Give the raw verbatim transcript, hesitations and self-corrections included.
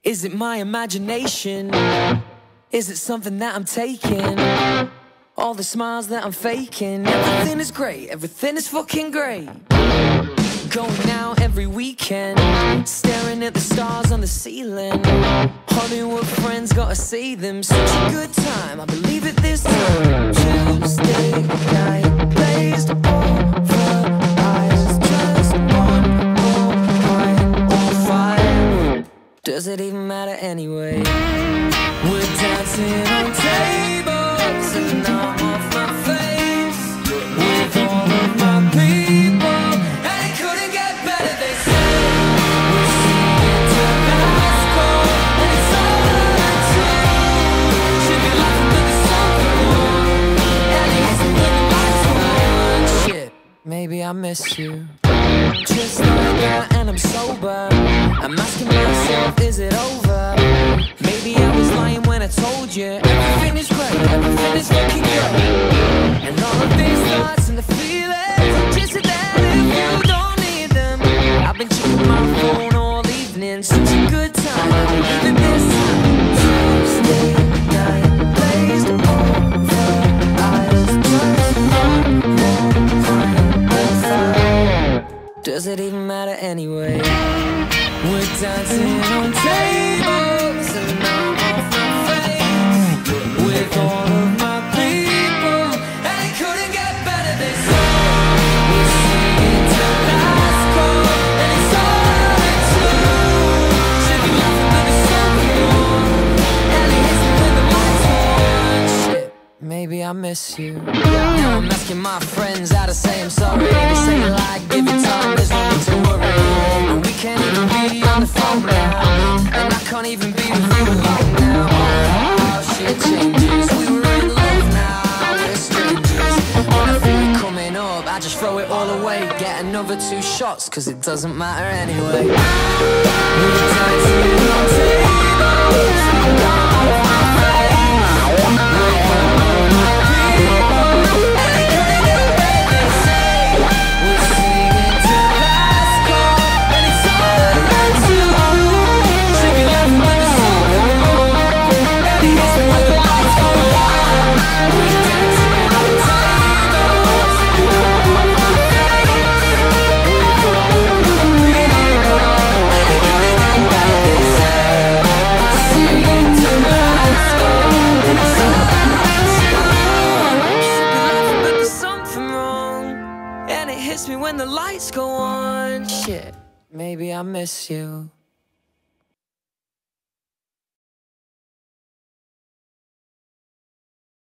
Is it my imagination? Is it something that I'm taking? All the smiles that I'm faking. Everything is great, everything is fucking great. Going out every weekend, staring at the stars on the ceiling. Hollywood friends, gotta see them. Such a good time, I believe it this time. Tuesday night, blazed over eyes. Just one more pint or five. Does it even matter anyway? We're dancing on tables and I'm off my face with all of my people, and it couldn't get better, they say. We're singing to Glasgow and it's all around too. Should be laughing with the sun on, and it isn't with the lights on. Shit, maybe I miss you. Just like that and I'm sober. I'm asking myself, is it over? Maybe I was lying when I told you everything is great, everything is fucking great. And all of these thoughts and the feelings are just there if you don't need them. I've been checking my phone all evening, such a good time, I believe in this time. Tuesday night, blazed over eyes. Just one more pint or five. Does it even matter anyway? We're dancing on tables and I'm off my face with all of my people, and it couldn't get better, they say. We're singing to Glasgow and it's all around too. Should be laughing with the sun on, and it isn't with the lights on. Shit, maybe I miss you. Now I'm asking my friends how to say I'm sorry. They say like, give it time, there's no need to worry. And we can't even be on the phone now, and I can't even be with you alone now. Oh, shit changes, we were in love, now we're strangers. When I feel it coming up, I just throw it all away. Get another two shots, cause it doesn't matter anyway. We're dancing on tables and I'm off my face with all of my people, and it couldn't get better, they say. We're singing to Glasgow and it's all around too. Should be laughing with the sun on, and it isn't with the lights go on. We're dancing on tables and I'm off my face with all of my people, and it couldn't get better, they say. We're singing to Glasgow and it's all around too. Should be laughing, but there's something wrong, and it hits me when the lights go on. Shit, maybe I miss you.